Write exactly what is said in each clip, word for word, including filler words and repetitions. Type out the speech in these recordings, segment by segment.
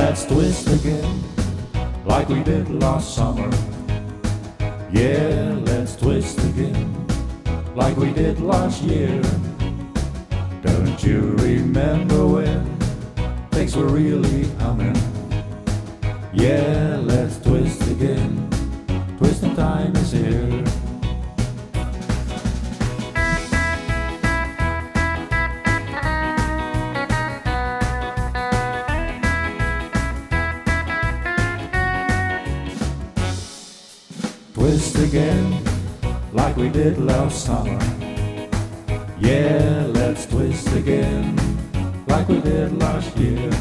let's twist again, like we did last summer. Yeah, let's twist again, like we did last year. Don't you remember when things were really humming? Yeah, let's twist again, twisting time is here. Twist again, like we did last summer. Yeah, let's twist again, like we did last year.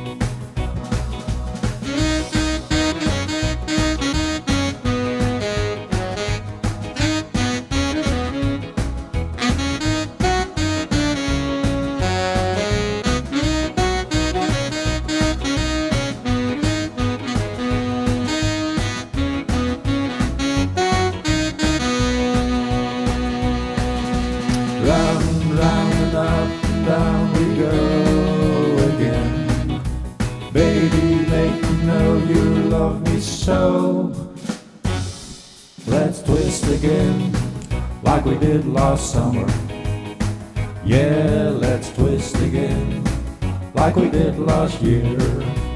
Round, round and up and down we go again. Baby, make me know you love me so. Let's twist again, like we did last summer. Yeah, let's twist again, like we did last year.